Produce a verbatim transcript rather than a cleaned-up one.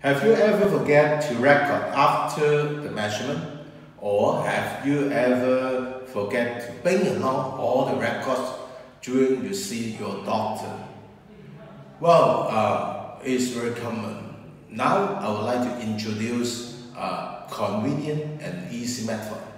Have you ever forget to record after the measurement? Or have you ever forget to bring along all the records during you see your doctor? Well, uh, it's very common. Now I would like to introduce a convenient and easy method.